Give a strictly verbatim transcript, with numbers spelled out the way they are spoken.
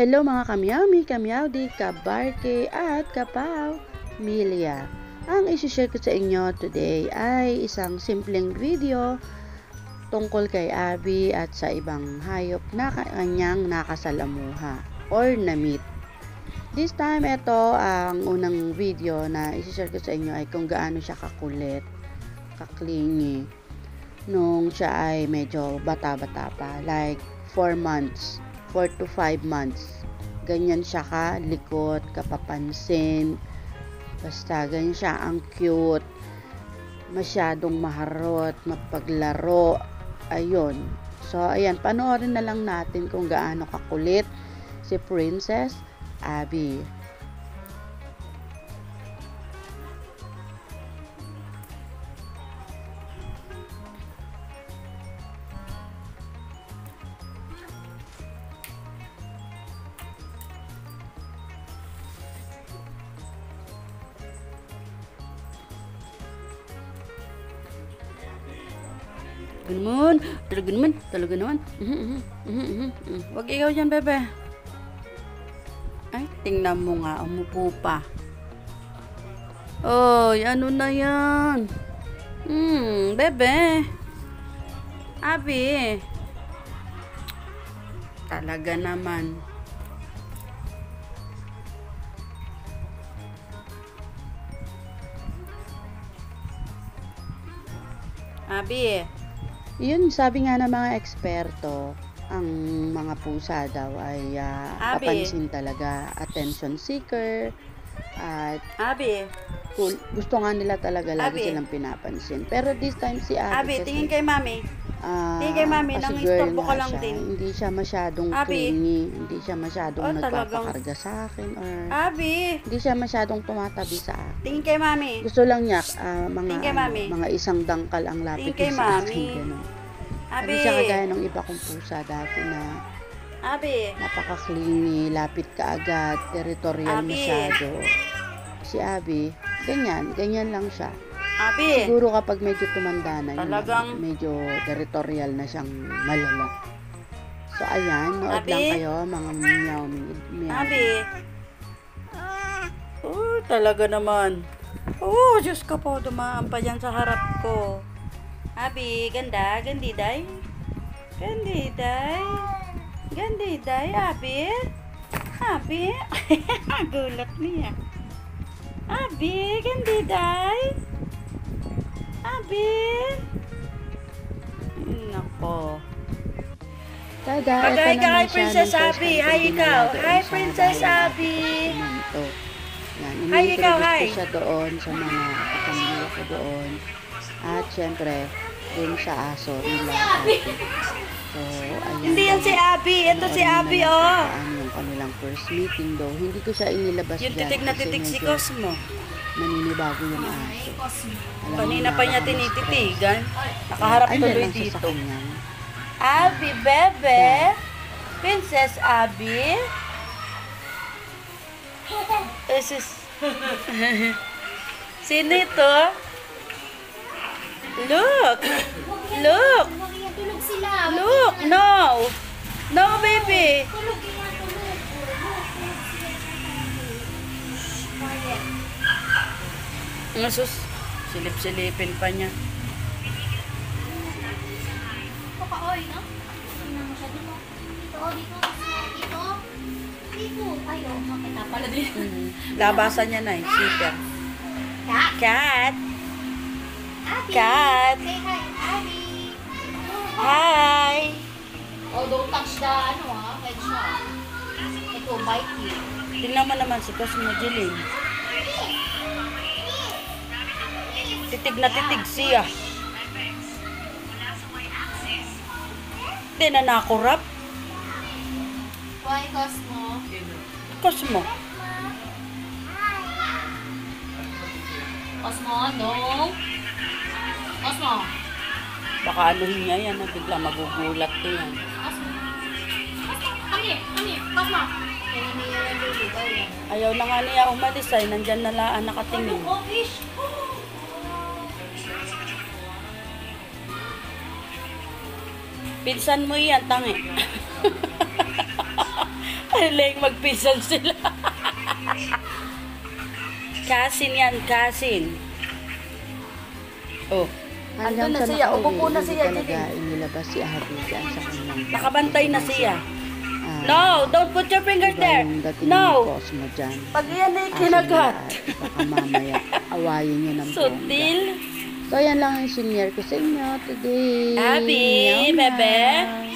Hello mga kamyami, kamyawdi, kabarke at kapaw, milya. Ang isi-share ko sa inyo today ay isang simpleng video tungkol kay Abby at sa ibang hayop na kanyang nakasalamuha or na-meet. This time, ito ang unang video na isi-share ko sa inyo ay kung gaano siya kakulit, kaklingi, nung siya ay medyo bata-bata pa, like four months. four to five months. Ganyan siya kalikot, kapapansin. Basta ganyan siya, ang cute. Masyadong maharot, mapaglaro. Ayun. So, ayan, panoorin na lang natin kung gaano kakulit si Princess Abby. Talaga naman, talaga naman, talaga naman. Uh-huh, uh-huh, uh-huh, uh-huh. Wag ikaw dyan, bebe. Ay, tingnan mo nga, umupo pa. Oy, ano na yan? Hmm, bebe. Abby. Talaga naman. Abby. Yun, sabi nga ng mga eksperto, ang mga pusa daw ay uh, papansin talaga, attention seeker, at Abby, cool. Gusto nga nila talaga lagi Abby. silang pinapansin. Pero this time si Abby, Abby, kasi, tingin kay mami. Uh, tingin kay mami, nang istorbo ka lang siya, din. Hindi siya masyadong Abby. clingy, hindi siya masyadong Oh, nagpapakarga sa akin, or Abby, hindi siya masyadong tumatabi sa akin. tingin kay mami. Gusto lang niya, uh, mga, Tingin kay mami. ano, mga isang dangkal ang lapit Tingin kay niya sa akin. mami. Ganun. Abby, Hindi siya kagaya ng iba kong pusa dati na Abby, napaka-clingy, lapit ka agad, territorial Abby. masyado. Si Abby, ganyan, ganyan lang siya. Abby, Siguro kapag medyo tumanda na, yun, Talagang- medyo territorial na siyang malala. So ayan, nood Abby. lang kayo mga meow meow. Abby. Oh, talaga naman. Oh, Diyos ko po, dumaan pa dyan sa harap ko. Abby, ganda, gandiday. Gandiday. Gandiday, Abby. Abby. Gulat niya. Abby, gandiday. Abby. Nako. Tada, Pagay ito ka naman kay siya Princess nung first Abby. time Hi, kong ikaw. dinala doon Hi, sa Princess bahay ng Abby. apartamento. Yan, Hi, ikaw, ini-introduce hi. ko siya doon sa mga kapamilya ko doon. At syempre, dun sa aso nila. So, ayan. Hindi yan si Abby. Ito si Abby, oh. Paano yung kanilang first meeting daw. Hindi ko siya inilabas Yung dyan titig na kasi titig si medyo Cosmo. naninibago yung aso. Alam Kanina mo, pa niya nakakamiss tinititigan. Nakaharap Ay, tuloy lang siya sa dito. kanya. Abby, bebe. Princess Abby. Esis. Sino ito? Look. Look. Tulog sila. Look. No. No, baby. Tulog sila, tulog. Quiet. Ngasus. Silip-silipin pa niya. Papa-oy, no? Tingnan mo siya dito. Dito, oh, dito. Dito. Dito. Ay, oh, makita pala din. Mm. Labasan niya na eh. Siper. Cat. Cat. Abby. Cat. Say hi, Abby. Hi. Oh, don't touch the, ano ah, head siya. It will bite you. Tingnan mo naman si Cosmo Jeline. Titig na titig siya. Hindi na nakurap. Why, Cosmo? Cosmo. Cosmo, no? Cosmo. Baka anuhin niya yan. Bigla magugulat ko yan. Cosmo. Cosmo, come here, come here. Cosmo. Yan niya yung baby daw yan. Ayaw na nga niya umalis ay. Nandyan na laan nakatingin. Oh, fish. Pinsan mo yan, tangi. Aling magpisan sila. Kasin yan, kasin. Oh, andun na Hanggang sa siya. makauwi, Upo na hindi siya, talaga Jeline. inilabas si Abby dyan sa kanyang Nakabantay na siya. Ah, No, don't put your fingers iba there. yung dating ni No. Cosmo dyan. Pag yan ay Aso kinagat. niya at baka mamaya awayin niya ng bongga. Sutil. So, yan lang ang sinyer ko sa inyo today. Abby, Meow, bebe. meow.